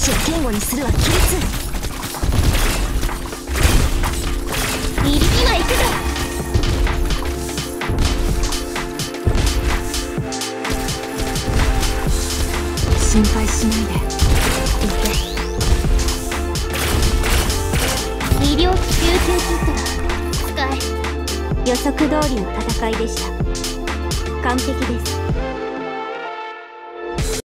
士を堅固にするは規律。入りには行くぞ。心配しないで行け。医療救急キットだ。使え。予測通りの戦いでした。完璧です。